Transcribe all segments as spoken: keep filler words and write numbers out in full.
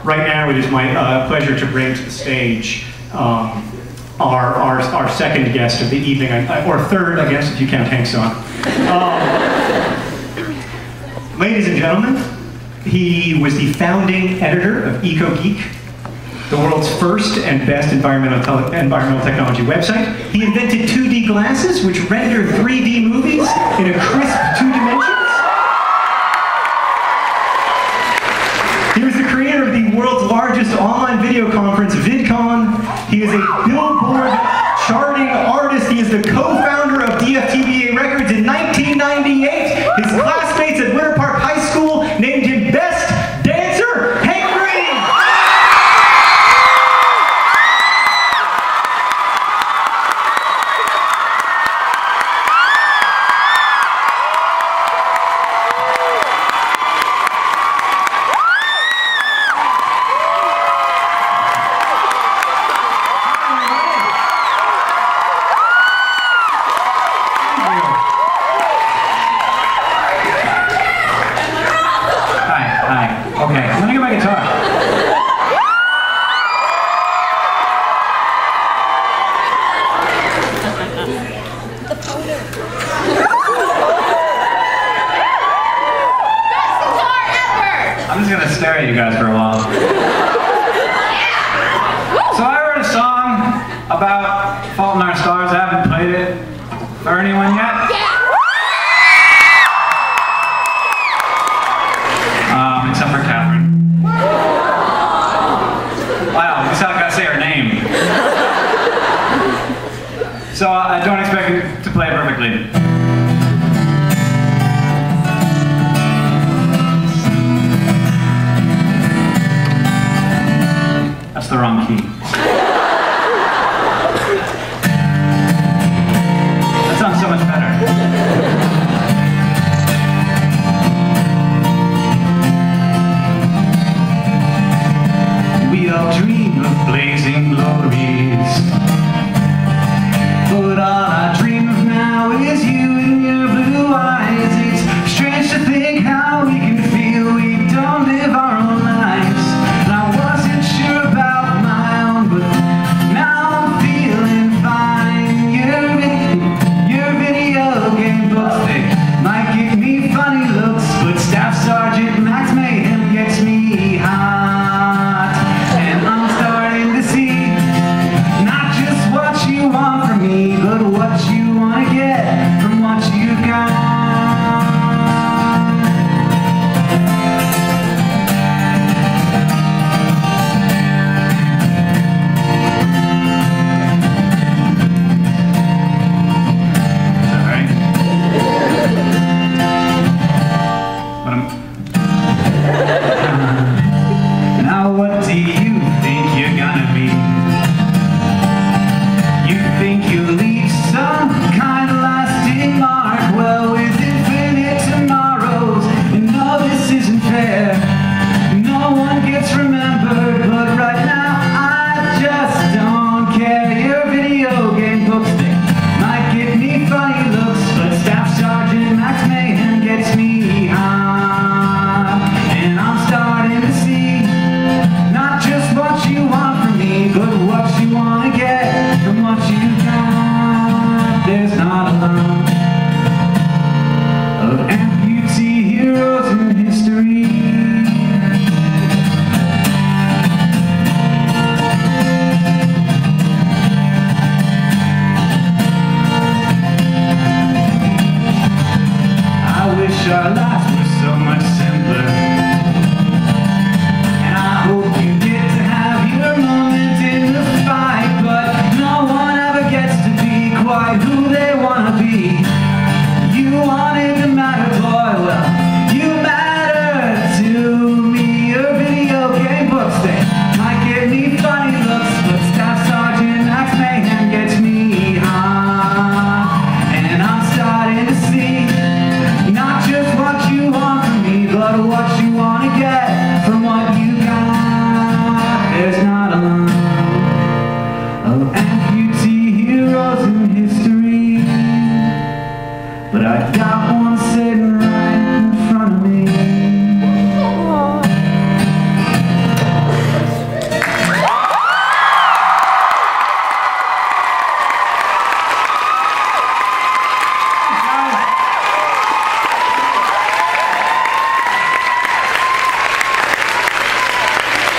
right now it is my uh, pleasure to bring to the stage um, our, our, our second guest of the evening, or third, I guess, if you count Hank Song. Um, ladies and gentlemen, he was the founding editor of EcoGeek, the world's first and best environmental, environmental technology website. He invented two D glasses, which render three D movies in a crisp two dimensions. He was the creator of the world's largest online video conference, VidCon. He is a Billboard charting artist. He is the co-founder of D F T B A Records in nineteen ninety-eight. His classmates at Winter Park High School named him Best Dancer, Hank Green. Okay, let me get my guitar. I'm just gonna stare at you guys for a while. So I wrote a song about Fault in Our Stars. I haven't played it for anyone yet. Um, except for Catherine. Wow, I guess I gotta say her name. So uh, I don't expect you to play it perfectly. That's the wrong key. That sounds so much better. We all dream of blazing glories, but all I dream of now is you and your blue eyes. It's strange to think how we can feel we don't live our own lives. And I wasn't sure about my own, but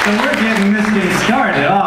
So we're getting this day started off.